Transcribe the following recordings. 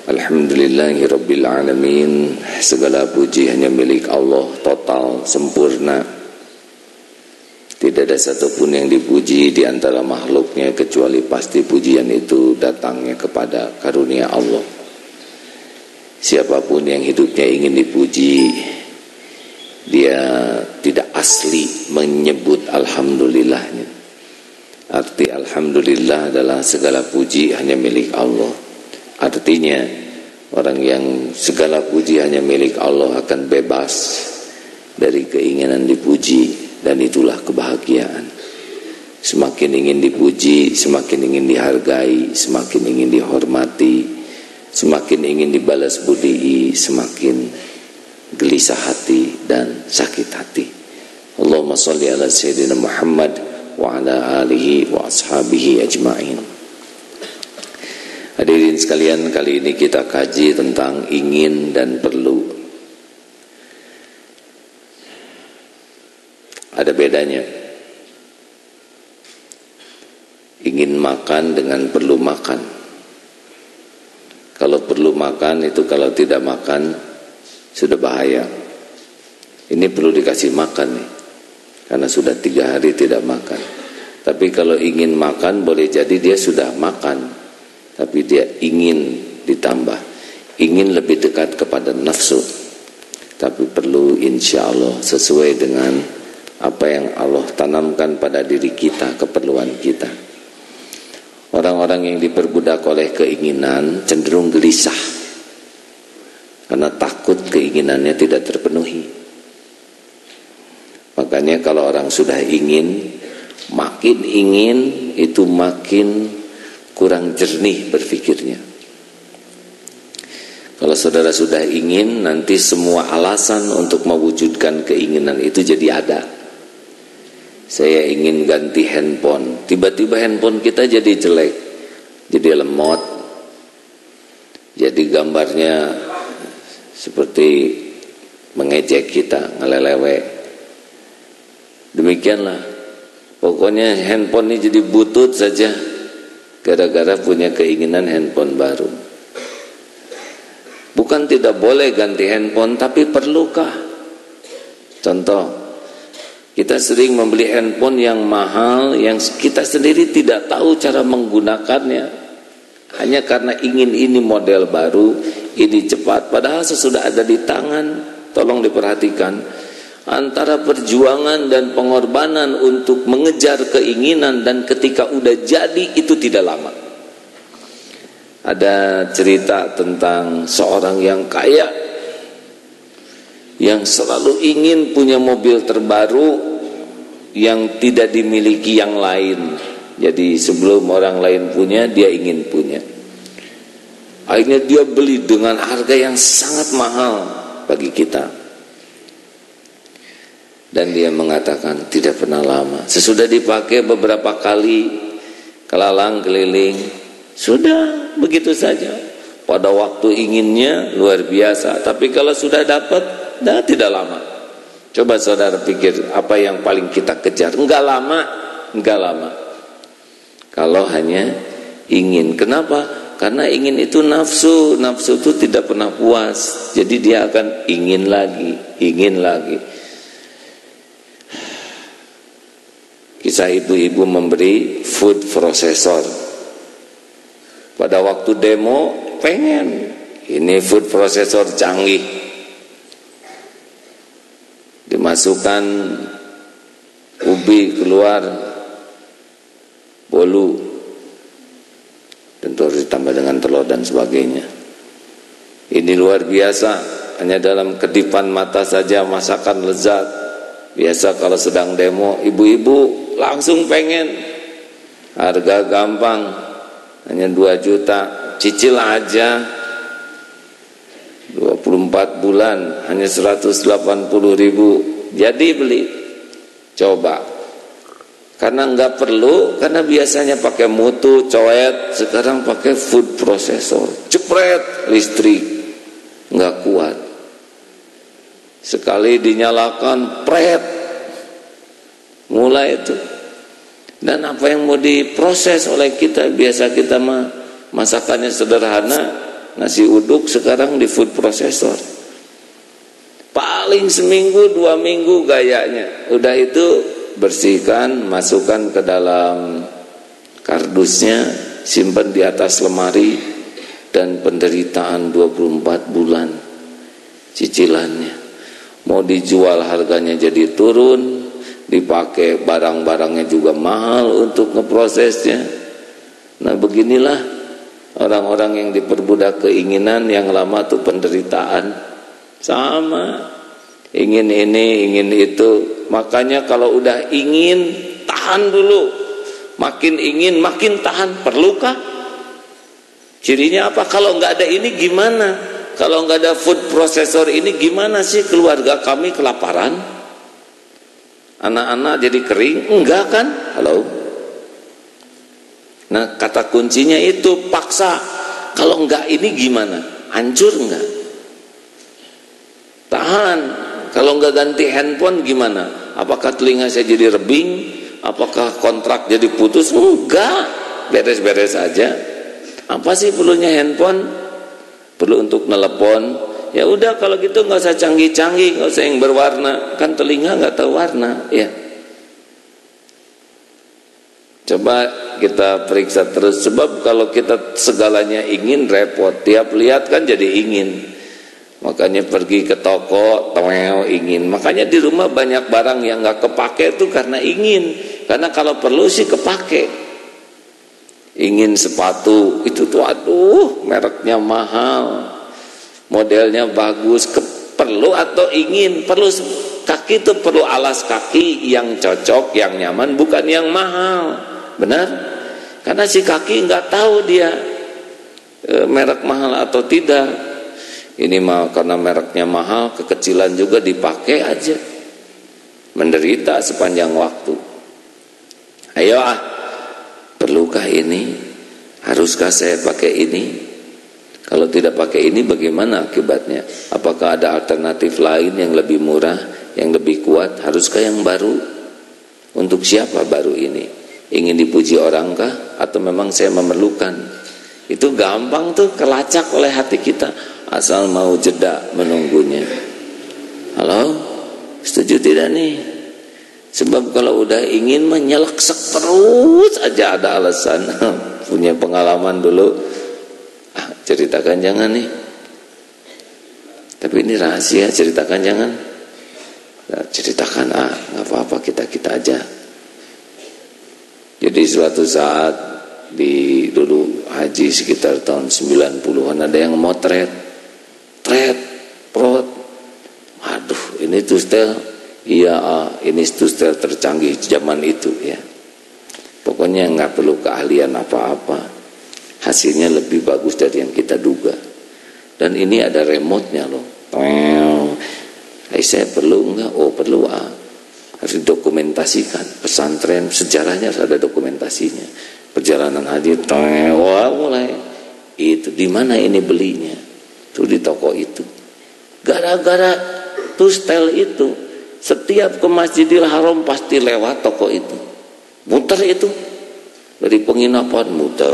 Alhamdulillahirabbil alamin. Segala puji hanya milik Allah, total, sempurna. Tidak ada satupun yang dipuji di antara makhluknya kecuali pasti pujian itu datangnya kepada karunia Allah. Siapapun yang hidupnya ingin dipuji, dia tidak asli menyebut alhamdulillahnya. Arti alhamdulillah adalah segala puji hanya milik Allah. Artinya orang yang segala puji hanya milik Allah akan bebas dari keinginan dipuji, dan itulah kebahagiaan. Semakin ingin dipuji, semakin ingin dihargai, semakin ingin dihormati, semakin ingin dibalas budi, semakin gelisah hati dan sakit hati. Allahumma sholli ala sayyidina Muhammad wa ala alihi wa ashabihi ajma'in. Hadirin sekalian, kali ini kita kaji tentang ingin dan perlu. Ada bedanya ingin makan dengan perlu makan. Kalau perlu makan itu, kalau tidak makan sudah bahaya. Ini perlu dikasih makan nih, karena sudah 3 hari tidak makan. Tapi kalau ingin makan, boleh jadi dia sudah makan, tapi dia ingin ditambah, ingin lebih dekat kepada nafsu. Tapi perlu insya Allah sesuai dengan apa yang Allah tanamkan pada diri kita, keperluan kita. Orang-orang yang diperbudak oleh keinginan cenderung gelisah karena takut keinginannya tidak terpenuhi. Makanya kalau orang sudah ingin, makin ingin itu makin kurang jernih berpikirnya. Kalau saudara sudah ingin, nanti semua alasan untuk mewujudkan keinginan itu jadi ada. Saya ingin ganti handphone, tiba-tiba handphone kita jadi jelek, jadi lemot, jadi gambarnya seperti mengejek kita, ngelelewe. Demikianlah, pokoknya handphone ini jadi butut saja gara-gara punya keinginan handphone baru. Bukan tidak boleh ganti handphone, tapi perlukah? Contoh, kita sering membeli handphone yang mahal, yang kita sendiri tidak tahu cara menggunakannya, hanya karena ingin ini model baru, ini cepat, padahal sesudah ada di tangan. Tolong diperhatikan, antara perjuangan dan pengorbanan untuk mengejar keinginan dan ketika udah jadi itu tidak lama. Ada cerita tentang seorang yang kaya yang selalu ingin punya mobil terbaru yang tidak dimiliki yang lain. Jadi sebelum orang lain punya, dia ingin punya. Akhirnya dia beli dengan harga yang sangat mahal bagi kita. Dan dia mengatakan tidak pernah lama. Sesudah dipakai beberapa kali, kelalang keliling, sudah begitu saja. Pada waktu inginnya luar biasa, tapi kalau sudah dapat, tidak lama. Coba saudara pikir apa yang paling kita kejar? Enggak lama. Kalau hanya ingin. Kenapa? Karena ingin itu nafsu. Nafsu itu tidak pernah puas. Jadi dia akan ingin lagi. Kisah ibu-ibu memberi food processor. Pada waktu demo pengen ini food processor canggih. Dimasukkan ubi keluar bolu, tentu harus ditambah dengan telur dan sebagainya. Ini luar biasa, hanya dalam kedipan mata saja masakan lezat. Biasa kalau sedang demo, ibu-ibu langsung pengen. Harga gampang, hanya 2 juta, cicil aja 24 bulan hanya 180.000. Jadi beli. Coba. Karena enggak perlu, karena biasanya pakai mutu, coet, sekarang pakai food processor. Jepret listrik. Enggak kuat. Sekali dinyalakan, pret. Mulai itu. Dan apa yang mau diproses oleh kita, biasa kita mah masakannya sederhana, nasi uduk sekarang di food processor. Paling seminggu 2 minggu gayanya. Udah itu bersihkan, masukkan ke dalam kardusnya, simpan di atas lemari, dan penderitaan 24 bulan cicilannya. Mau dijual harganya jadi turun, dipakai barang-barangnya juga mahal untuk ngeprosesnya. Nah beginilah orang-orang yang diperbudak keinginan, yang lama tuh penderitaan. Sama, ingin ini, ingin itu. Makanya kalau udah ingin, tahan dulu. Makin ingin, makin tahan. Perlukah? Cirinya apa? Kalau nggak ada ini gimana? Kalau nggak ada food processor ini gimana sih keluarga kami kelaparan? Anak-anak jadi kering? Enggak kan? Halo? Nah kata kuncinya itu paksa. Kalau nggak ini gimana? Hancur nggak? Tahan. Kalau nggak ganti handphone gimana? Apakah telinga saya jadi rebing? Apakah kontrak jadi putus? Enggak, beres-beres aja. Apa sih perlunya handphone? Perlu untuk nelepon. Ya udah kalau gitu nggak usah canggih-canggih, nggak usah yang berwarna. Kan telinga nggak tahu warna, ya. Coba kita periksa terus. Sebab kalau kita segalanya ingin, repot. Tiap lihat kan jadi ingin. Makanya pergi ke toko, ingin. Makanya di rumah banyak barang yang nggak kepake itu karena ingin. Karena kalau perlu sih kepake. Ingin sepatu itu tuh, aduh, mereknya mahal, modelnya bagus. Perlu atau ingin? Perlu. Kaki itu perlu alas kaki yang cocok, yang nyaman, bukan yang mahal. Benar? Karena si kaki nggak tahu dia merek mahal atau tidak. Ini mah karena mereknya mahal, kekecilan juga dipakai aja, menderita sepanjang waktu. Ayo perlukah ini? Haruskah saya pakai ini? Kalau tidak pakai ini bagaimana akibatnya? Apakah ada alternatif lain yang lebih murah, yang lebih kuat? Haruskah yang baru? Untuk siapa baru ini? Ingin dipuji orangkah? Atau memang saya memerlukan? Itu gampang tuh kelacak oleh hati kita, asal mau jeda menunggunya. Halo? Setuju tidak nih? Sebab kalau udah ingin menyeleksek terus aja ada alasan. Punya pengalaman dulu. Ceritakan jangan nih. Tapi ini rahasia, ceritakan jangan. Nah, ceritakan nggak apa-apa, kita aja. Jadi suatu saat dulu haji sekitar tahun 90-an ada yang motret, prot. Aduh, ini tuh stel. Iya, ini stel tercanggih zaman itu ya. Pokoknya nggak perlu keahlian apa-apa, hasilnya lebih bagus dari yang kita duga. Dan ini ada remote-nya loh. Saya perlu nggak? Oh perlu. Harus didokumentasikan. Pesantren sejarahnya harus ada dokumentasinya. Perjalanan haji, wah mulai itu. Di mana ini belinya? Tuh di toko itu. Gara-gara tuh stel itu, setiap ke Masjidil Haram pasti lewat toko itu. Muter itu. Dari penginapan muter.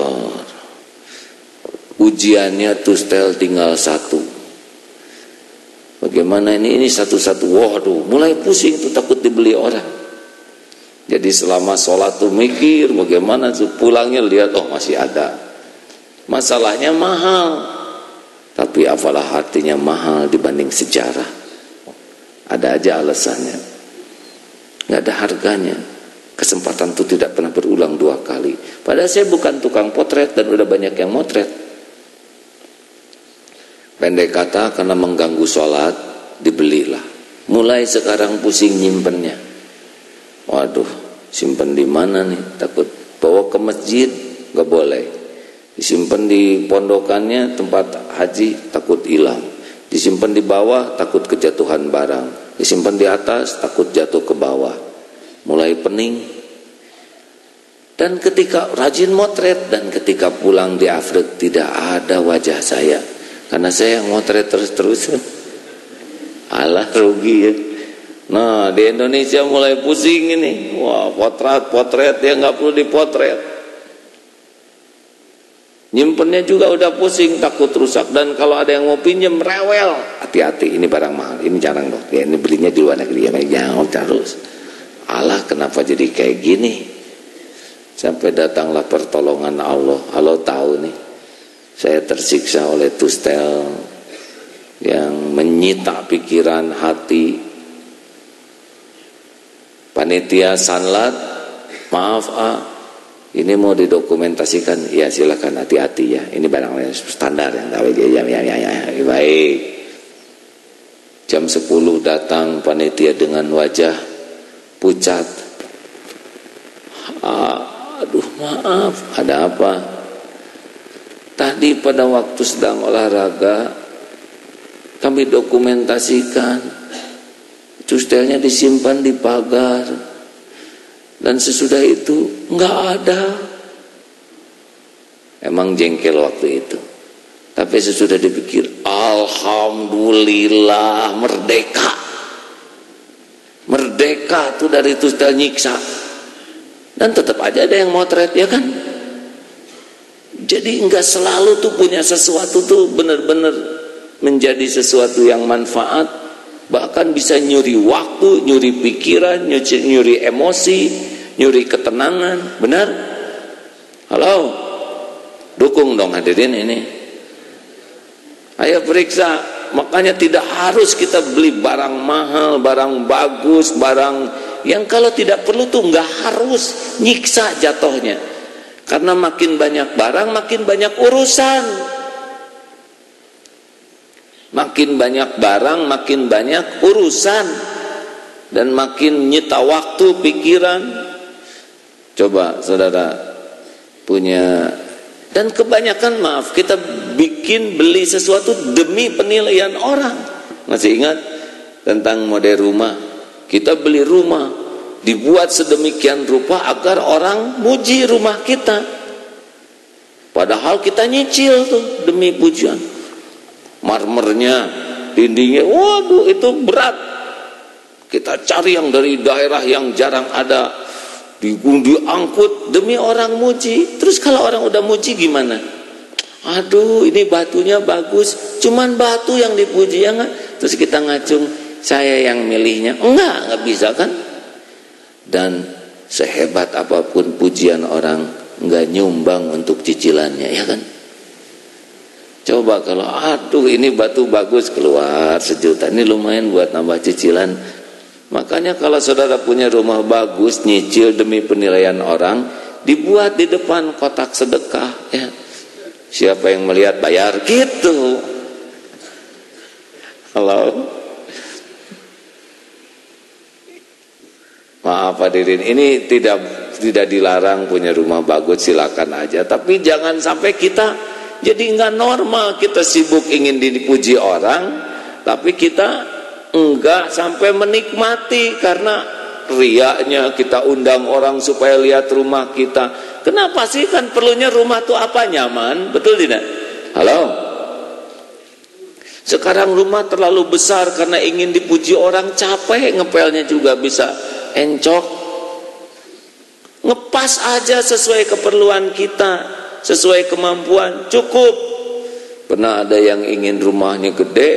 Ujiannya tuh stel tinggal satu. Bagaimana ini satu-satu. Waduh, mulai pusing tuh, takut dibeli orang. Jadi selama sholat tuh mikir bagaimana tuh, pulangnya lihat masih ada. Masalahnya mahal. Tapi apalah artinya mahal dibanding sejarah. Ada aja alasannya. Nggak ada harganya. Kesempatan itu tidak pernah berulang 2 kali. Padahal saya bukan tukang potret dan udah banyak yang motret. Pendek kata, karena mengganggu sholat, dibelilah. Mulai sekarang pusing nyimpennya. Waduh, simpen di mana nih? Takut bawa ke masjid, nggak boleh. Disimpan di pondokannya, tempat haji, takut hilang. Disimpan di bawah, takut kejatuhan barang. Disimpan di atas, takut jatuh ke bawah. Mulai pening. Dan ketika rajin motret, dan ketika pulang di Afrika, tidak ada wajah saya. Karena saya yang motret terus-terus. Alah rugi ya. Nah di Indonesia mulai pusing ini. Wah potret ya nggak perlu dipotret. Nyimpennya juga udah pusing, takut rusak. Dan kalau ada yang mau pinjam rewel, hati-hati, ini barang mahal, ini jarang dong ya, ini belinya di luar negeri ya, jangan terus. Allah, kenapa jadi kayak gini? Sampai datanglah pertolongan Allah. Allah tahu nih, saya tersiksa oleh Tustel yang menyita pikiran hati. Panitia Sanlat, maaf ini mau didokumentasikan, ya silakan, hati-hati ya, ini barang standar yang tahu ya, baik. Jam 10 datang panitia dengan wajah pucat. Aduh maaf, ada apa? Tadi pada waktu sedang olahraga kami dokumentasikan, Tustelnya disimpan di pagar, dan sesudah itu nggak ada. Emang jengkel waktu itu, tapi sesudah dipikir, alhamdulillah, merdeka tuh dari Tustel nyiksa. Dan tetap aja ada yang motret, ya kan? Jadi enggak selalu tuh punya sesuatu tuh benar-benar menjadi sesuatu yang manfaat. Bahkan bisa nyuri waktu, nyuri pikiran, nyuri emosi, nyuri ketenangan. Benar? Halo? Dukung dong hadirin ini. Ayo periksa. Makanya tidak harus kita beli barang mahal, barang bagus, barang yang kalau tidak perlu tuh nggak harus, nyiksa jatuhnya. Karena makin banyak barang, makin banyak urusan. Makin banyak barang, makin banyak urusan, dan makin nyita waktu, pikiran. Coba saudara punya, dan kebanyakan maaf, kita bikin beli sesuatu demi penilaian orang. Masih ingat tentang model rumah? Kita beli rumah dibuat sedemikian rupa agar orang muji rumah kita, padahal kita nyicil tuh demi pujian. Marmernya, dindingnya, waduh itu berat. Kita cari yang dari daerah yang jarang ada, diangkut demi orang muji. Terus kalau orang udah muji gimana? Aduh ini batunya bagus, cuman batu yang dipuji ya nggak? Terus kita ngacung, saya yang milihnya. Enggak bisa kan? Dan sehebat apapun pujian orang, enggak nyumbang untuk cicilannya, ya kan? Coba kalau aduh ini batu bagus, keluar 1 juta, ini lumayan buat nambah cicilan. Makanya kalau saudara punya rumah bagus, nyicil demi penilaian orang, dibuat di depan kotak sedekah, ya. Siapa yang melihat bayar gitu. Halo. Maaf hadirin, ini tidak dilarang punya rumah bagus, silakan aja. Tapi jangan sampai kita jadi nggak normal, kita sibuk ingin dipuji orang, tapi kita enggak sampai menikmati karena riaknya kita undang orang supaya lihat rumah kita. Kenapa sih? Kan perlunya rumah tuh apa? Nyaman, betul tidak? Halo. Sekarang rumah terlalu besar karena ingin dipuji orang, capek ngepelnya juga bisa encok. Ngepas aja sesuai keperluan kita, sesuai kemampuan, cukup. Pernah ada yang ingin rumahnya gede,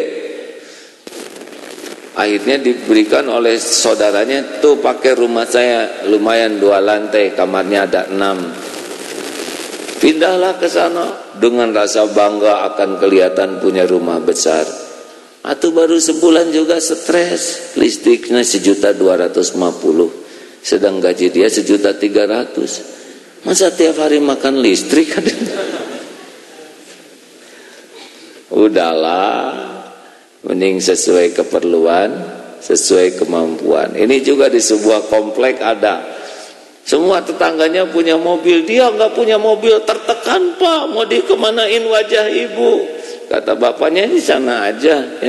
akhirnya diberikan oleh saudaranya, tuh pakai rumah saya lumayan 2 lantai, kamarnya ada 6. Pindahlah ke sana dengan rasa bangga akan kelihatan punya rumah besar. Atau baru sebulan juga stres, listriknya 1.250.000, sedang gaji dia 1.300.000. Masa tiap hari makan listrik? Udahlah, mending sesuai keperluan, sesuai kemampuan. Ini juga di sebuah komplek ada, semua tetangganya punya mobil, dia nggak punya mobil, tertekan, Pak, mau dikemanain wajah ibu? Kata bapaknya, di sana aja, ya.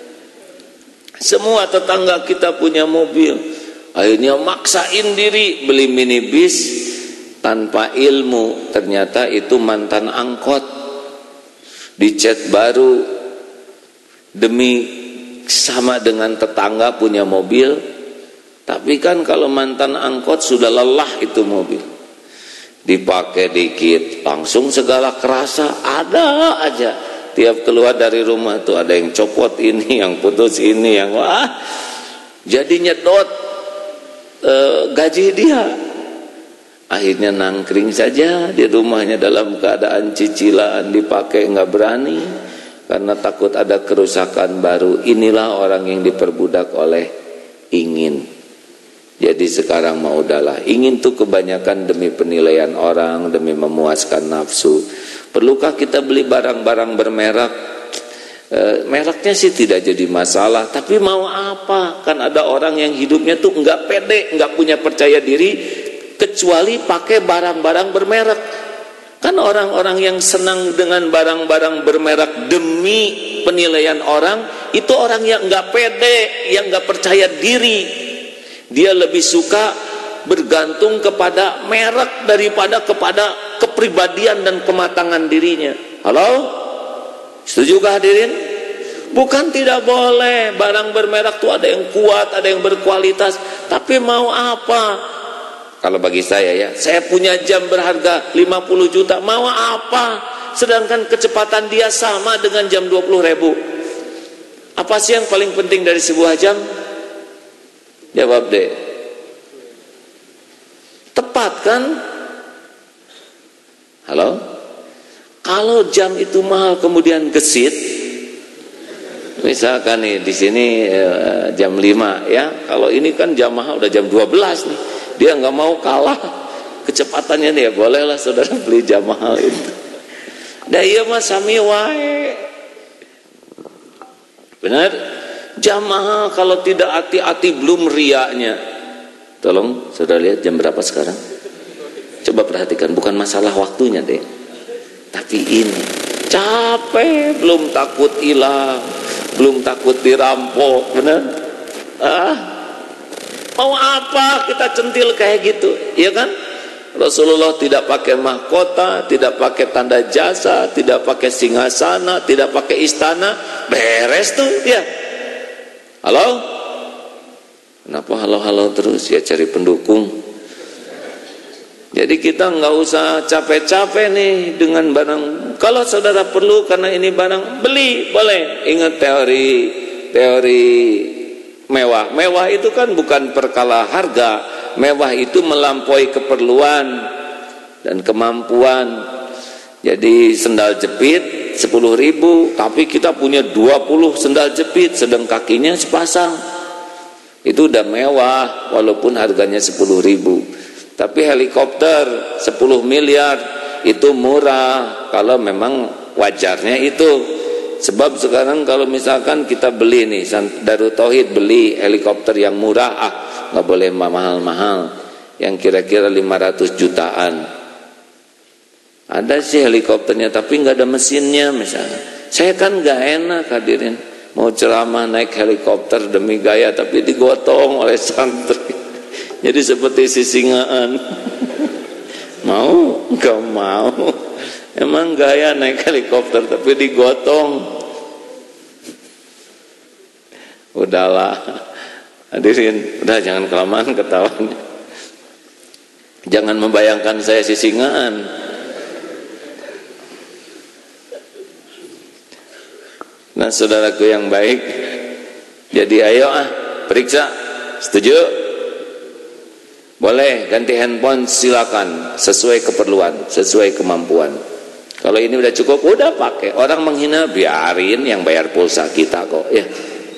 Semua tetangga kita punya mobil, akhirnya maksain diri beli minibus tanpa ilmu. Ternyata itu mantan angkot, dicat baru demi sama dengan tetangga punya mobil. Tapi kan kalau mantan angkot sudah lelah itu mobil, dipakai dikit langsung segala kerasa. Ada aja tiap keluar dari rumah tuh ada yang copot ini, yang putus ini, yang jadi nyedot gaji dia. Akhirnya nangkring saja di rumahnya dalam keadaan cicilan, dipakai nggak berani karena takut ada kerusakan baru. Inilah orang yang diperbudak oleh ingin. Jadi sekarang mau udahlah, ingin tuh kebanyakan demi penilaian orang, demi memuaskan nafsu. Perlukah kita beli barang-barang bermerek? Mereknya sih tidak jadi masalah, tapi mau apa? Kan ada orang yang hidupnya tuh nggak pede, nggak punya percaya diri, kecuali pakai barang-barang bermerek. Kan orang-orang yang senang dengan barang-barang bermerek demi penilaian orang, itu orang yang nggak pede, yang nggak percaya diri. Dia lebih suka bergantung kepada merek daripada kepada kepribadian dan kematangan dirinya. Halo? Setujukah hadirin? Bukan tidak boleh barang bermerek tuh ada yang kuat, ada yang berkualitas, tapi mau apa? Kalau bagi saya ya, saya punya jam berharga 50 juta, mau apa? Sedangkan kecepatan dia sama dengan jam 20.000. Apa sih yang paling penting dari sebuah jam? Jawab deh. Tepat kan? Halo? Kalau jam itu mahal kemudian gesit, misalkan nih di sini jam 5 ya, kalau ini kan jam mahal udah jam 12 nih, dia nggak mau kalah kecepatannya nih, ya bolehlah saudara beli jam mahal itu. Dah iya mah sami wae. Benar? Jam mahal kalau tidak hati-hati belum riaknya. Tolong saudara lihat jam berapa sekarang? Coba perhatikan, bukan masalah waktunya deh, tapi ini capek, belum takut hilang, belum takut dirampok. Benar? Mau apa kita centil kayak gitu, ya kan? Rasulullah tidak pakai mahkota, tidak pakai tanda jasa, tidak pakai singgasana, tidak pakai istana, beres tuh dia. Halo? Kenapa halo-halo terus? Ya cari pendukung. Jadi kita nggak usah capek-capek nih dengan barang. Kalau saudara perlu karena ini barang, beli boleh. Ingat teori mewah. Mewah itu kan bukan perkara harga. Mewah itu melampaui keperluan dan kemampuan. Jadi sendal jepit 10.000, tapi kita punya 20 sendal jepit, sedang kakinya sepasang. Itu udah mewah walaupun harganya 10.000. Tapi helikopter 10 miliar itu murah kalau memang wajarnya itu. Sebab sekarang kalau misalkan kita beli nih, Darut Tauhid beli helikopter yang murah, nggak boleh mahal-mahal, yang kira-kira 500 jutaan. Ada sih helikopternya tapi nggak ada mesinnya misalnya. Saya kan nggak enak hadirin, mau ceramah naik helikopter demi gaya tapi digotong oleh santri. Jadi seperti sisingaan. Mau? Gak mau. Emang gaya naik helikopter tapi digotong. Udahlah hadirin, udah jangan kelamaan ketawanya. Jangan membayangkan saya sisingaan. Nah saudaraku yang baik, jadi ayo periksa. Setuju? Boleh ganti handphone, silakan, sesuai keperluan, sesuai kemampuan. Kalau ini udah cukup, udah pakai. Orang menghina, biarin, yang bayar pulsa kita kok ya.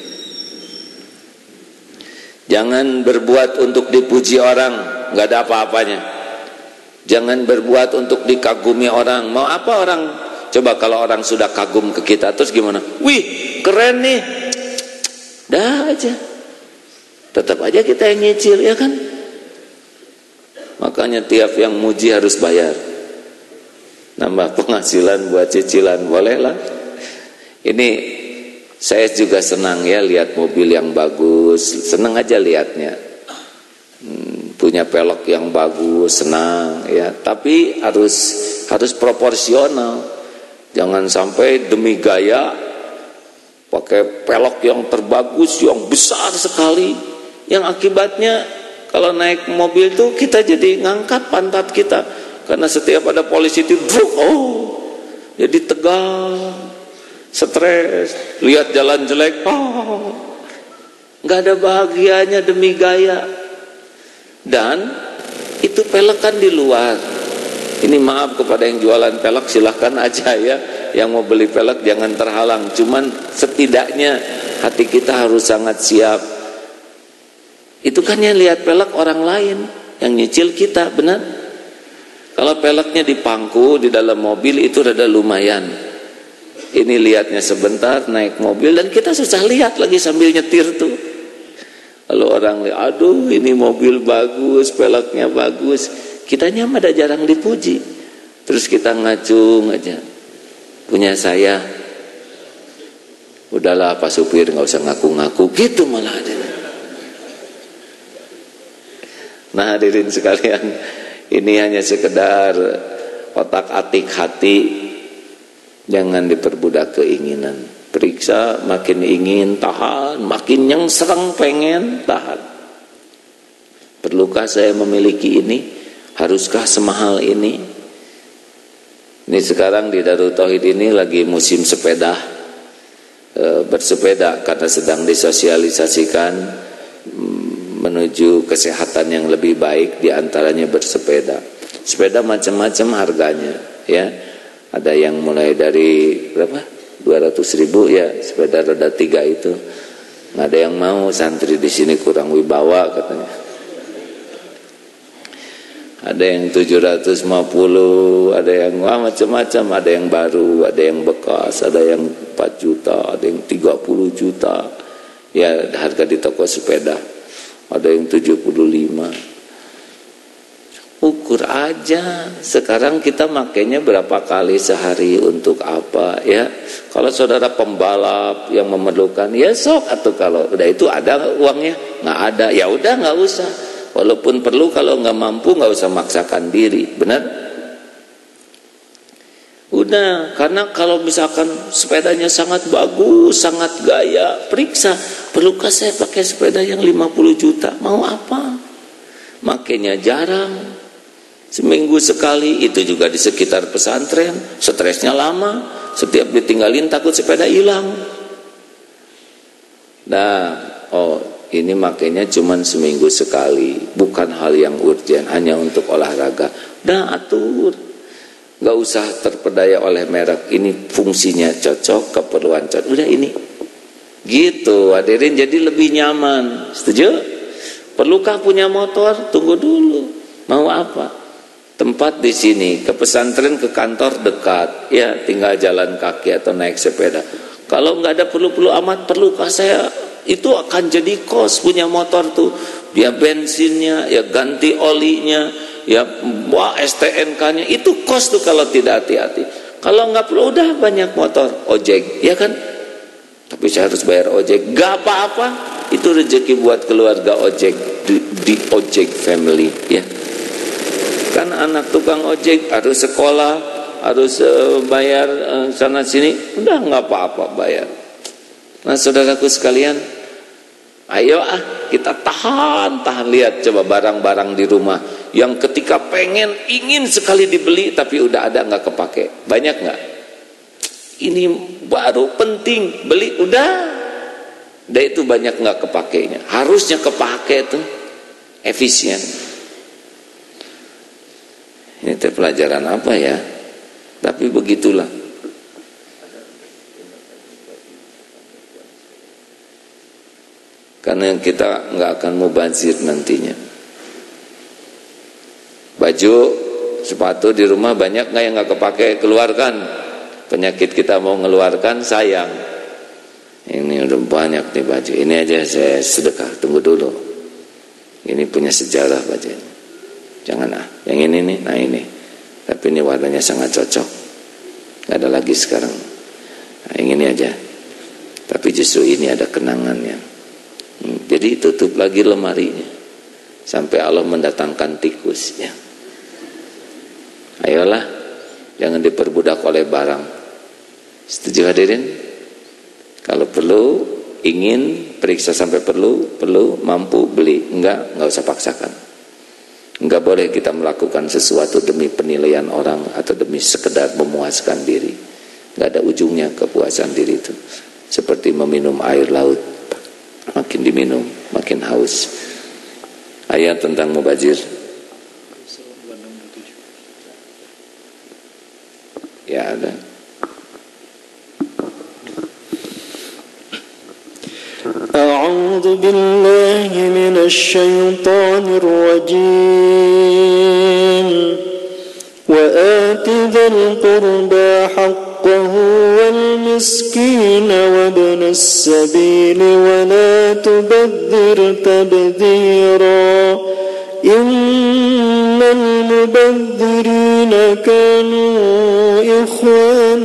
Jangan berbuat untuk dipuji orang, nggak ada apa-apanya. Jangan berbuat untuk dikagumi orang. Mau apa orang? Coba kalau orang sudah kagum ke kita, terus gimana? Wih, keren nih. Dah aja. Tetap aja kita yang nyicil, ya kan? Makanya tiap yang muji harus bayar. Nambah penghasilan buat cicilan, bolehlah. Ini saya juga senang ya lihat mobil yang bagus, senang aja lihatnya. Punya pelek yang bagus, senang ya. Tapi harus proporsional. Jangan sampai demi gaya pakai pelek yang terbagus, yang besar sekali, yang akibatnya kalau naik mobil tuh kita jadi ngangkat pantat kita. Karena setiap ada polisi itu jadi tegang, stres, lihat jalan jelek, nggak ada bahagianya demi gaya. Dan itu pelek kan di luar. Ini maaf kepada yang jualan pelek, silahkan aja ya. Yang mau beli pelek jangan terhalang. Cuman setidaknya hati kita harus sangat siap. Itu kan yang lihat pelek orang lain, yang nyicil kita, benar? Kalau peleknya di pangku di dalam mobil itu rada lumayan. Ini lihatnya sebentar naik mobil dan kita susah lihat lagi sambil nyetir tuh. Kalau orang lihat, aduh ini mobil bagus, peleknya bagus, kitanya mah ada jarang dipuji. Terus kita ngacung aja, punya saya. Udahlah Pak Supir, nggak usah ngaku-ngaku, gitu malah ada. Nah hadirin sekalian, ini hanya sekedar otak-atik hati, jangan diperbudak keinginan. Periksa, makin ingin tahan, makin yang serang pengen tahan. Perlukah saya memiliki ini? Haruskah semahal ini? Ini sekarang di Darut Tauhid ini lagi musim sepeda, bersepeda karena sedang disosialisasikan menuju kesehatan yang lebih baik, diantaranya bersepeda. Sepeda macam-macam harganya, ya. Ada yang mulai dari berapa? 200.000 ya, sepeda roda 3 itu. Nggak ada yang mau, santri di sini kurang wibawa katanya. Ada yang 750, ada yang macam-macam, ada yang baru, ada yang bekas, ada yang 4 juta, ada yang 30 juta. Ya harga di toko sepeda. Ada yang 75. Ukur aja. Sekarang kita makainya berapa kali sehari untuk apa ya? Kalau saudara pembalap yang memerlukan, ya sok. Atau kalau udah itu ada uangnya, nggak ada, ya udah nggak usah. Walaupun perlu, kalau nggak mampu nggak usah maksakan diri, benar? Udah, karena kalau misalkan sepedanya sangat bagus, sangat gaya, periksa. Perlukah saya pakai sepeda yang 50 juta? Mau apa? Makanya jarang. Seminggu sekali, itu juga di sekitar pesantren. Stresnya lama, setiap ditinggalin takut sepeda hilang. Nah, ini makanya cuman seminggu sekali, bukan hal yang urgent, hanya untuk olahraga. Nah, atur, gak usah terpedaya oleh merek. Ini fungsinya cocok, keperluan cocok. Udah ini, gitu. Hadirin, jadi lebih nyaman. Setuju? Perlukah punya motor? Tunggu dulu. Mau apa? Tempat di sini, ke pesantren, ke kantor dekat, ya tinggal jalan kaki atau naik sepeda. Kalau nggak ada perlu-perlu amat, perlukah saya? Itu akan jadi kos punya motor tuh. Dia bensinnya, ya ganti olinya, ya STNK-nya, itu kos tuh kalau tidak hati-hati. Kalau nggak perlu, udah banyak motor, ojek, ya kan? Tapi saya harus bayar ojek, nggak apa-apa. Itu rezeki buat keluarga ojek, di ojek family, ya. Kan anak tukang ojek harus sekolah, harus bayar sana sini, udah nggak apa-apa bayar. Nah saudaraku sekalian, ayo kita tahan lihat coba barang-barang di rumah yang ketika ingin sekali dibeli tapi udah ada nggak kepake, banyak nggak? Ini baru penting beli udah itu banyak nggak kepakainya, harusnya kepake tuh efisien. Ini pelajaran apa ya? Tapi begitulah. Karena kita nggak akan mubazir nantinya. Baju, sepatu di rumah banyak nggak yang nggak kepake, keluarkan. Penyakit kita mau ngeluarkan, sayang. Ini udah banyak nih baju. Ini aja saya sedekah. Tunggu dulu. Ini punya sejarah baju. Jangan yang ini nih, nah ini. Tapi ini warnanya sangat cocok. Gak ada lagi sekarang. Nah, yang ini aja. Tapi justru ini ada kenangannya. Jadi tutup lagi lemarinya sampai Allah mendatangkan tikus. Ya. Ayolah, jangan diperbudak oleh barang. Setuju hadirin? Kalau perlu, ingin, periksa sampai perlu, mampu, beli. Enggak usah paksakan. Enggak boleh kita melakukan sesuatu demi penilaian orang atau demi sekedar memuaskan diri. Enggak ada ujungnya kepuasan diri itu. Seperti meminum air laut, makin diminum makin haus. Ayat tentang mubazir. Ya ada. أعوذ بالله من الشيطان الرجيم وآت ذا القربى حقه والمسكين وابن السبيل ولا تبذر تبذيرا إن المبذرين كانوا إخوان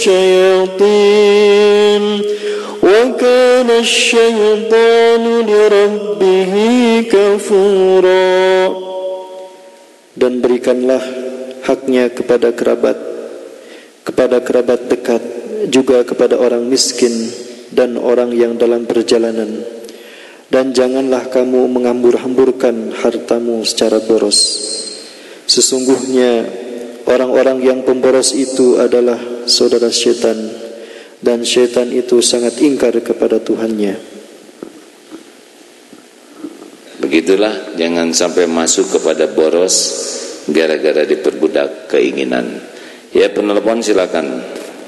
الشياطين وكان الشيطان لربه كفورا. Dan berikanlah haknya kepada kerabat dekat, juga kepada orang miskin dan orang yang dalam perjalanan. Dan janganlah kamu menghambur-hamburkan hartamu secara boros. Sesungguhnya orang-orang yang pemboros itu adalah saudara syaitan, dan syaitan itu sangat ingkar kepada Tuhannya. Begitulah, jangan sampai masuk kepada boros gara-gara diperbudak keinginan. Ya, penelpon silakan.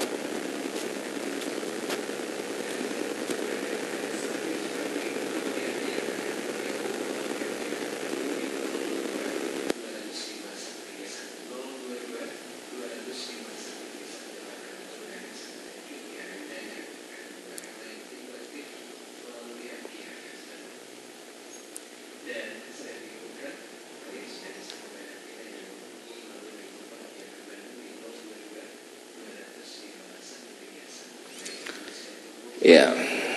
Ya.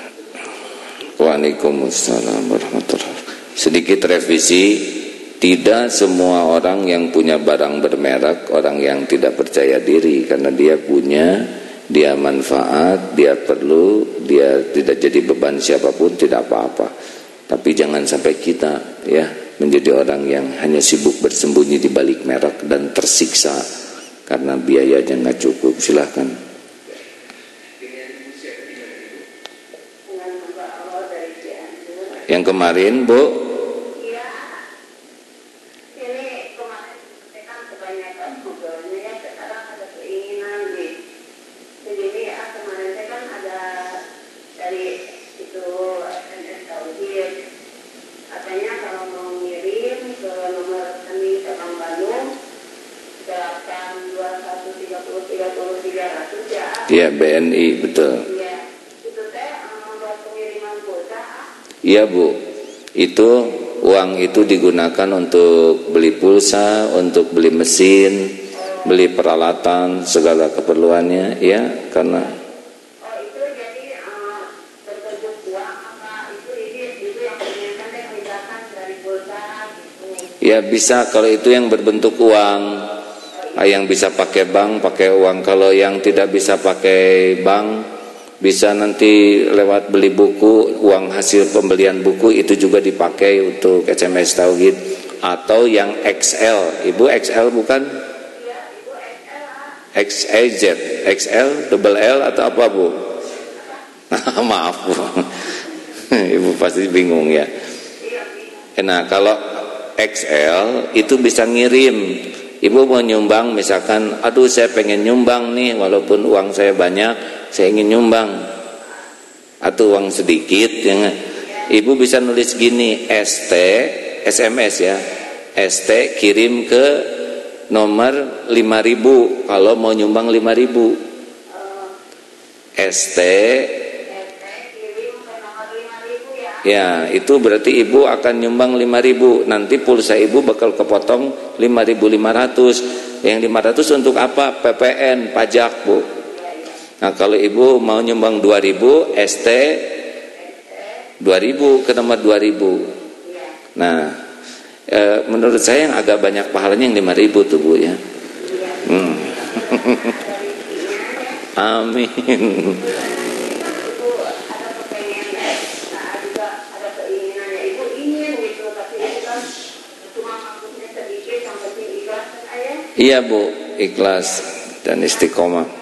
Waalaikumsalam warahmatullahi wabarakatuh. Sedikit revisi, tidak semua orang yang punya barang bermerek orang yang tidak percaya diri, karena dia punya, dia manfaat, dia perlu, dia tidak jadi beban siapapun, tidak apa-apa. Tapi jangan sampai kita ya menjadi orang yang hanya sibuk bersembunyi di balik merek dan tersiksa karena biayanya nggak cukup. Silahkan. Yang kemarin, Bu? Iya, ini kemarin kan kebanyakan bukunya ya, sekarang ada keinginan nih. Jadi kemarin kan ada dari itu SNS Tauhid, katanya kalau mau ngirim ke nomor rekening Cabang Bandung 8213030 ya. Iya, BNI, betul. Iya, itu teh buat pengiriman pulsa. Iya, Bu, itu uang itu digunakan untuk beli pulsa, untuk beli mesin, beli peralatan, segala keperluannya, ya, karena itu jadi berbentuk uang apa itu yang menginginkan misalkan dari pulsa gitu. ya bisa, kalau itu yang berbentuk uang, yang bisa pakai bank, pakai uang. Kalau yang tidak bisa pakai bank, bisa nanti lewat beli buku, uang hasil pembelian buku itu juga dipakai untuk SMS Tauhid. Atau yang XL, Ibu XL bukan? Iya, Ibu XL. XAZ, XL, double L atau apa, Bu? Maaf, Bu. Ibu pasti bingung ya. Nah, kalau XL itu bisa ngirim. Ibu mau nyumbang, misalkan, aduh saya pengen nyumbang nih, walaupun uang saya banyak, saya ingin nyumbang, atau uang sedikit, ya. Ibu bisa nulis gini, ST, SMS ya, ST kirim ke nomor 5.000 kalau mau nyumbang 5.000. ST kirim ke nomor 5.000 ya. ya, itu berarti ibu akan nyumbang 5.000. Nanti pulsa ibu bakal kepotong 5.500. Yang 500 untuk apa? PPN, pajak, Bu. Nah, kalau ibu mau nyumbang 2.000, ST 2.000 ke nomor 2.000. Nah, menurut saya yang agak banyak pahalanya yang 5.000 tuh, Bu ya. Amin. Ada keinginannya, Ibu ingin gitu, tapi ini kan cuma maksudnya Iya Bu, ikhlas dan istiqomah.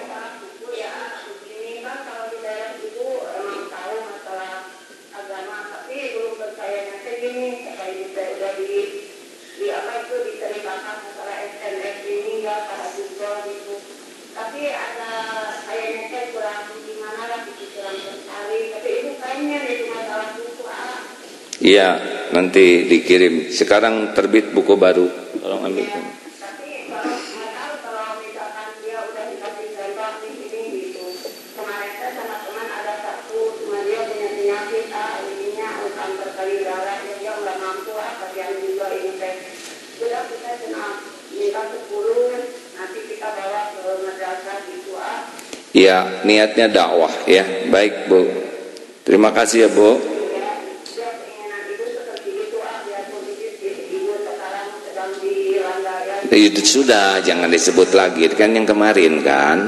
Iya, nanti dikirim. Sekarang terbit buku baru. Tolong ambilkan. Tapi kalau nggak tahu kalau misalkan dia udah dikasih contoh di sini gitu. Kemarin saya sama teman ada satu, cuma dia punya penyakit ininya kanker payudara, dia nggak mampu kasihan juga ini teh. Sudah kita cuma minta 10, nanti kita bawa ke madrasah gitu Iya, niatnya dakwah ya. Baik Bu. Terima kasih ya Bu. Itu sudah, jangan disebut lagi, kan yang kemarin kan.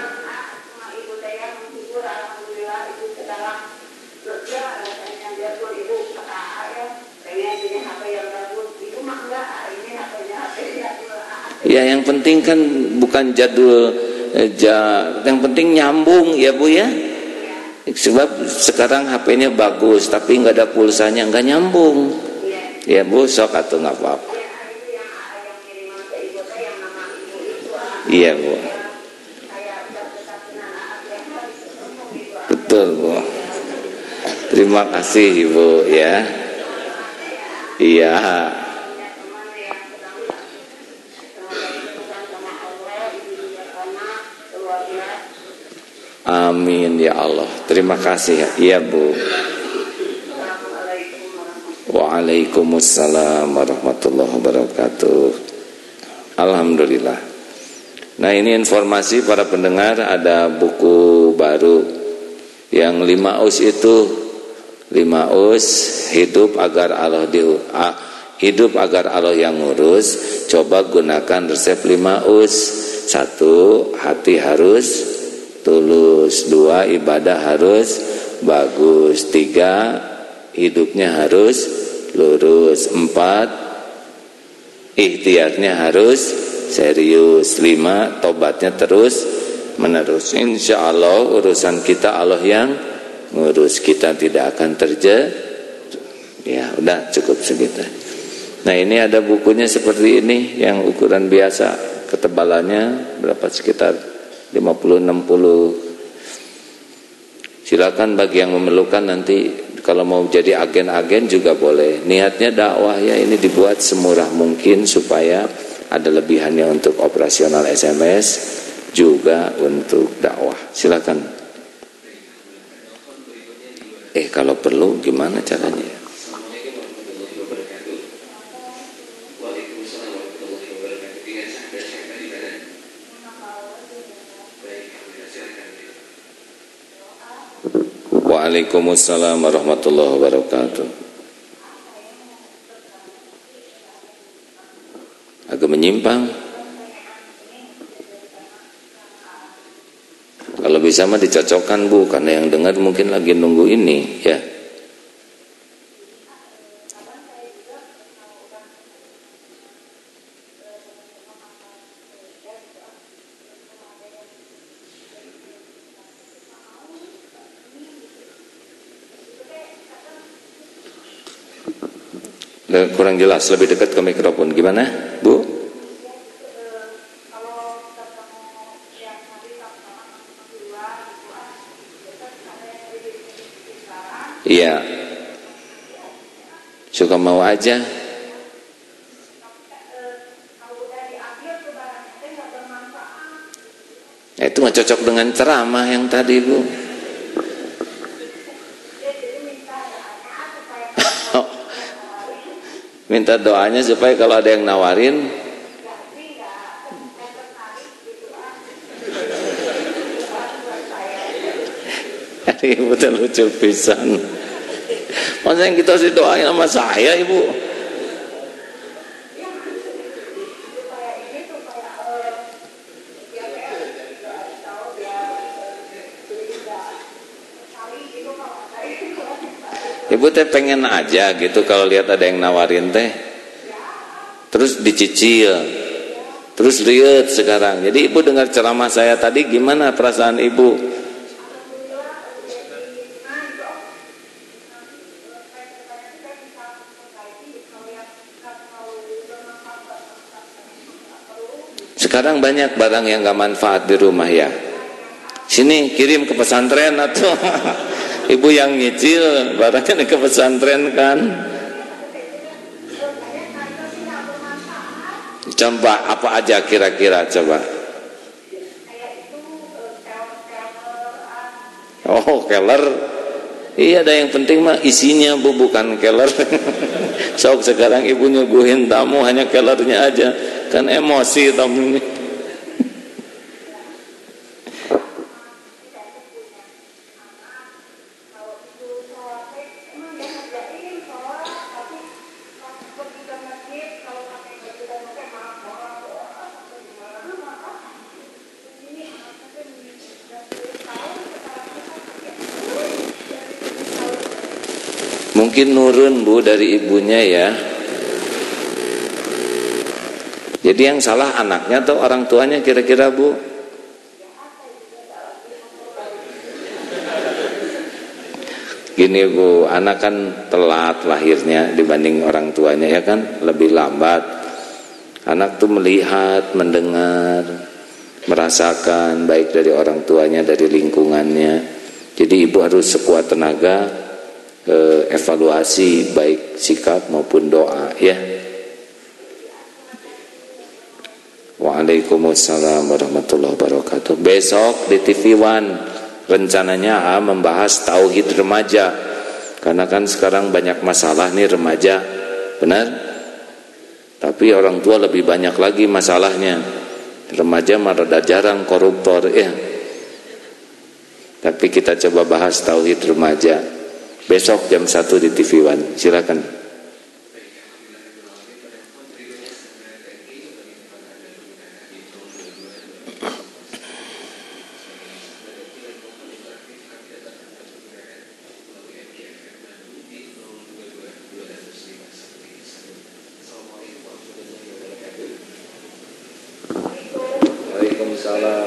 Ya yang penting kan bukan jadul, yang penting nyambung ya Bu ya. Sebab sekarang HP-nya bagus tapi nggak ada pulsanya, nggak nyambung. Ya Bu, sok atau nggak apa-apa. Iya Bu, betul Bu. Terima kasih Ibu ya. Iya. Amin ya Allah. Terima kasih ya. Iya Bu. Waalaikumsalam warahmatullahi wabarakatuh. Alhamdulillah. Nah ini informasi para pendengar, ada buku baru yang 5 us itu 5 us hidup agar Allah hidup agar Allah yang ngurus. Coba gunakan resep 5 us. 1, hati harus tulus. 2, ibadah harus bagus. 3, hidupnya harus lurus. 4, ikhtiarnya harus serius. 5, tobatnya terus menerus. Insya Allah urusan kita Allah yang ngurus, kita tidak akan ya udah cukup segitu. Nah ini ada bukunya seperti ini yang ukuran biasa, ketebalannya berapa, sekitar 50-60. Silakan bagi yang memerlukan, nanti kalau mau jadi agen-agen juga boleh. Niatnya dakwah ya, ini dibuat semurah mungkin supaya ada lebihannya untuk operasional SMS, juga untuk dakwah. Silakan. Kalau perlu gimana caranya? Waalaikumsalam warahmatullahi wabarakatuh. Agak menyimpang. Kalau bisa mah dicocokkan Bu, karena yang dengar mungkin lagi nunggu ini ya. Kurang jelas, lebih dekat ke mikrofon. Gimana Bu? Iya, suka mau aja. Itu nggak cocok dengan ceramah yang tadi Bu. Minta doanya supaya kalau ada yang nawarin. Ibu lucu pisan. Masa yang kita harus doain sama saya Ibu? Ibu teh pengen aja gitu kalau lihat ada yang nawarin teh, terus dicicil, Terus riut sekarang. Jadi ibu dengar ceramah saya tadi, gimana perasaan ibu? Sekarang banyak barang yang gak manfaat di rumah ya. Sini kirim ke pesantren atau ibu yang nyicil barangnya ke pesantren kan. Coba apa aja kira-kira coba. Oh keler. Iya, ada yang penting mah isinya bu, bukan keler. Sok sekarang ibu nyuguhin tamu hanya kelernya aja, kan emosi tamunya. Mungkin nurun bu dari ibunya ya. Jadi yang salah anaknya atau orang tuanya kira-kira bu? Gini bu, anak kan telat lahirnya dibanding orang tuanya ya kan, lebih lambat. Anak tuh melihat, mendengar, merasakan baik dari orang tuanya, dari lingkungannya. Jadi ibu harus sekuat tenaga evaluasi baik sikap maupun doa ya. Waalaikumsalam warahmatullahi wabarakatuh. Besok di TV One rencananya membahas tauhid remaja, karena kan sekarang banyak masalah nih remaja, benar? Tapi orang tua lebih banyak lagi masalahnya. Remaja malah rada jarang koruptor ya. Tapi kita coba bahas tauhid remaja besok jam 1 di TV One. Silakan. Waalaikumsalam.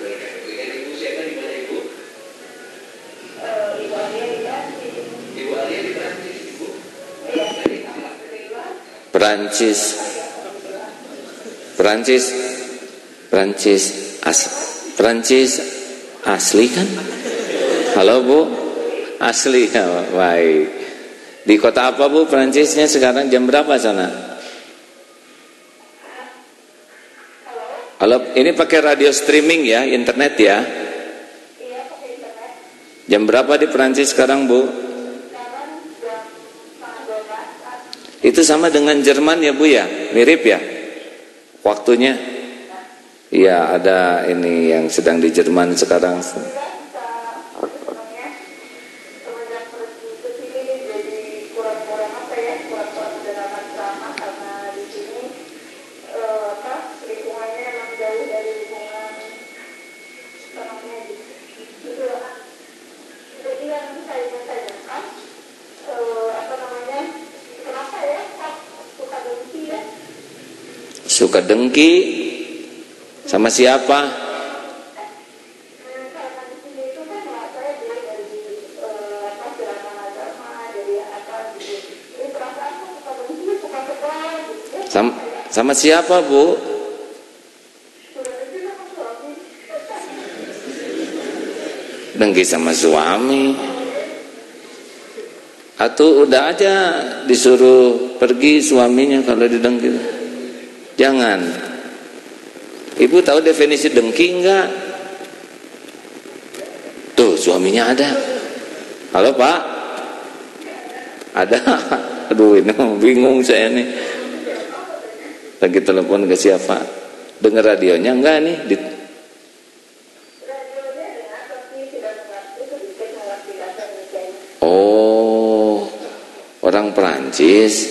Perancis asli kan? Halo bu, asli ya, baik. Di kota apa bu Perancisnya sekarang, jam berapa sana? Halo, ini pakai radio streaming ya, internet ya? Jam berapa di Perancis sekarang bu? Itu sama dengan Jerman ya bu ya? Mirip ya? Waktunya? Iya, ada ini yang sedang di Jerman sekarang. Suka dengki sama siapa? Sama siapa bu? Dengki sama suami. Atau udah aja disuruh pergi suaminya kalau didengki. Jangan. Ibu tahu definisi dengki enggak? Tuh suaminya ada. Halo pak? Ada. Aduh ini bingung saya nih. Lagi telepon ke siapa? Dengar radionya enggak nih? Oh, orang Perancis.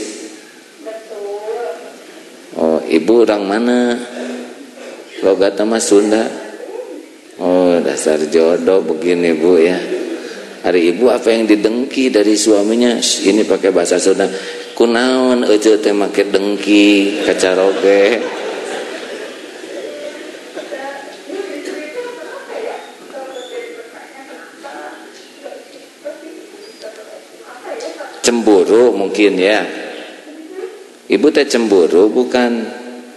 Oh, ibu orang mana? Logat sama Sunda. Oh, dasar jodoh begini bu ya. Hari ibu apa yang didengki dari suaminya? Ini pakai bahasa Sunda. Kunaon ece teh make dengki kacaroge. cemburu mungkin ya. Ibu teh cemburu bukan?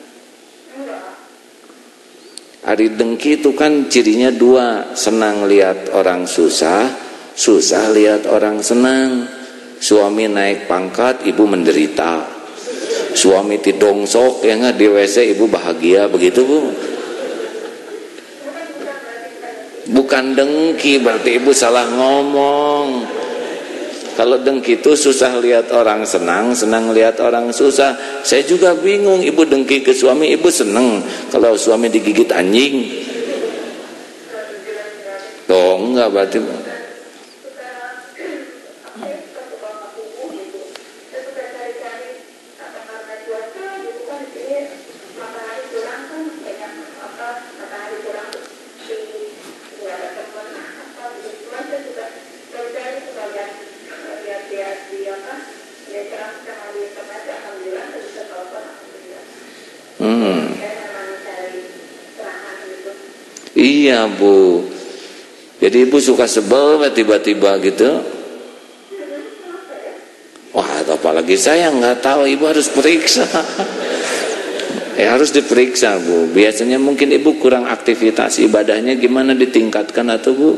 Ari dengki itu kan cirinya dua, senang lihat orang susah, susah lihat orang senang. Suami naik pangkat, ibu menderita. Suami tidongsok ya nggak di WC, ibu bahagia, begitu Bu? Bukan dengki, berarti ibu salah ngomong. Kalau dengki itu susah lihat orang senang, senang lihat orang susah. Saya juga bingung, ibu dengki ke suami, ibu seneng kalau suami digigit anjing. Tuh enggak berarti. Iya Bu. Jadi ibu suka sebel tiba-tiba gitu. Wah, apalagi saya nggak tahu, ibu harus periksa. Harus diperiksa Bu. Biasanya mungkin ibu kurang aktivitas ibadahnya, gimana ditingkatkan atau Bu?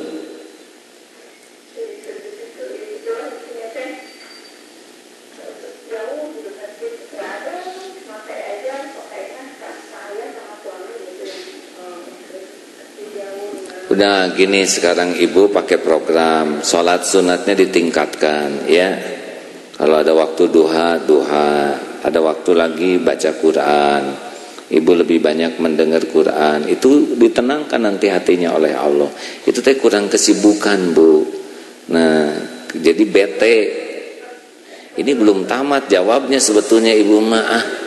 Udah gini, sekarang ibu pakai program sholat sunatnya ditingkatkan ya. Kalau ada waktu duha, ada waktu lagi baca Quran, ibu lebih banyak mendengar Quran, itu ditenangkan nanti hatinya oleh Allah. Itu teh kurang kesibukan Bu. Nah jadi bete. Ini belum tamat jawabnya sebetulnya ibu mah.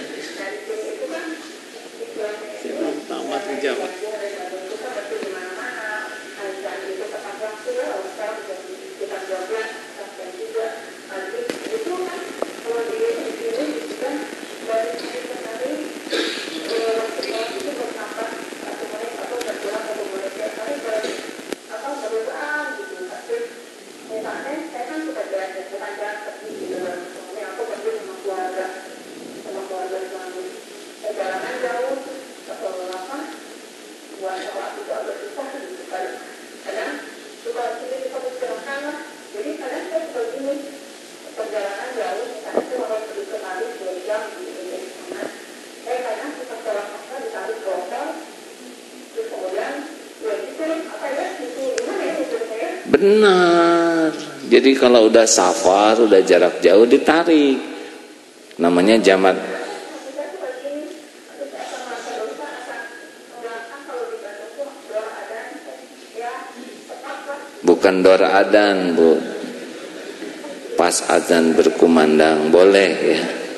Benar. Jadi kalau udah safar, udah jarak jauh ditarik. Namanya jamat. Bukan dor adan Bu. Pas azan berkumandang boleh ya.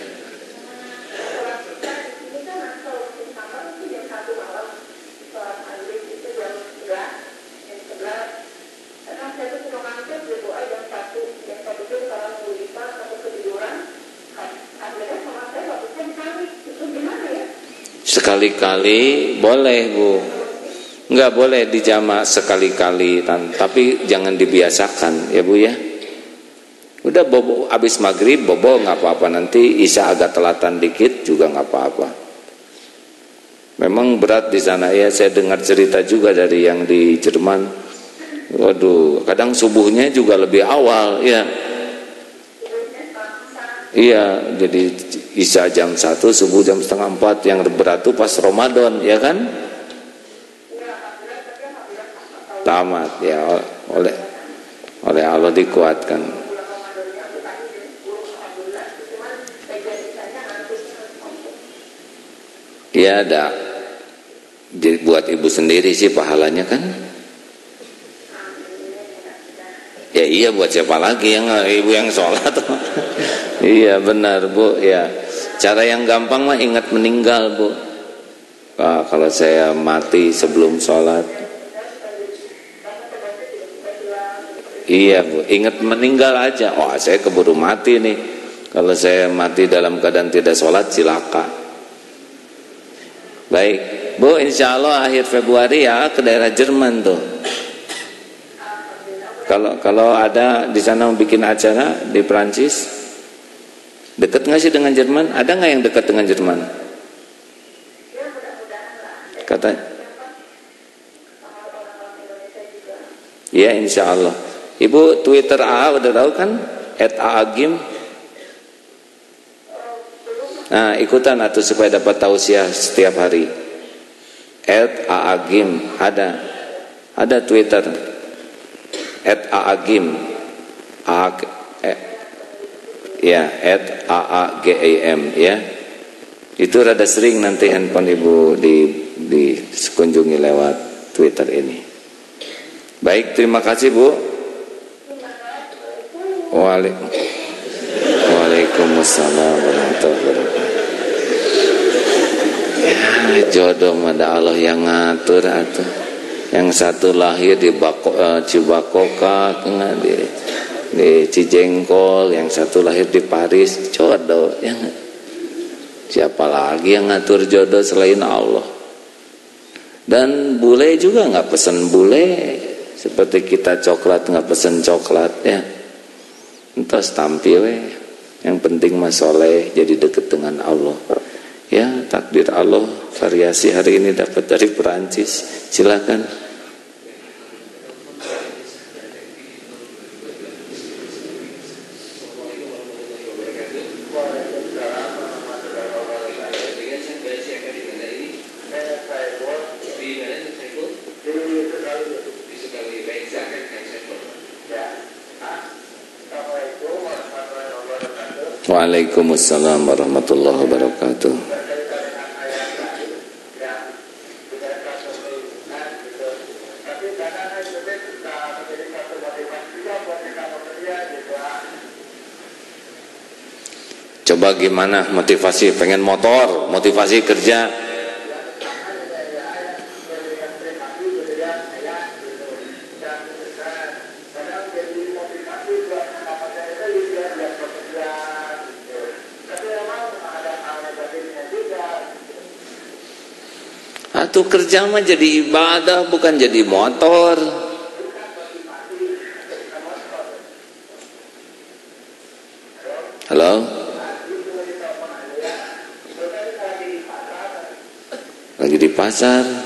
Sekali-kali boleh Bu. Enggak boleh dijamak sekali-kali, tapi jangan dibiasakan ya Bu ya. Udah bobo habis maghrib bobo nggak apa-apa, nanti isya agak telatan dikit juga nggak apa-apa. Memang berat di sana ya, saya dengar cerita juga dari yang di Jerman. Waduh, kadang subuhnya juga lebih awal ya. Iya, jadi isya jam 1, subuh jam 3:30. Yang berat tuh pas Ramadan ya kan? Tamat ya, oleh Allah dikuatkan. Ya ada. Jadi buat ibu sendiri sih pahalanya kan? Ya iya, buat siapa lagi, yang ibu yang sholat. Iya benar Bu ya. Cara yang gampang mah ingat meninggal Bu. Kalau saya mati sebelum sholat. Iya Bu, ingat meninggal aja. Oh saya keburu mati nih. Kalau saya mati dalam keadaan tidak sholat cilaka. Baik Bu, insya Allah akhir Februari ya ke daerah Jerman tuh. Kalau ada di sana mau bikin acara di Perancis, dekat nggak sih dengan Jerman? Ada nggak yang dekat dengan Jerman? Kata, ya insya Allah. Ibu Twitter AA udah tahu kan? @aagim. Nah ikutan atau supaya dapat tausiah setiap hari. @aagim ada Twitter. @aagim. Ya @aagim ya. Itu rada sering nanti handphone ibu dikunjungi lewat Twitter ini. Baik, terima kasih Bu. Waalaikumsalam warahmatullahi wabarakatuh. Ya, jodoh ada Allah yang ngatur atuh. Yang satu lahir di Cibakoka, di Cijengkol, yang satu lahir di Paris, jodoh. Siapa lagi yang ngatur jodoh selain Allah? Dan bule juga nggak pesen bule, seperti kita coklat nggak pesen coklat ya. Entos tampil yang penting mas soleh jadi deket dengan Allah. Ya takdir Allah, variasi hari ini dapat dari Perancis. Silakan. Waalaikumsalam warahmatullahi wabarakatuh. Coba gimana motivasi pengen motor, motivasi kerja. Atau kerja mah jadi ibadah bukan jadi motor. Halo? Lagi di pasar.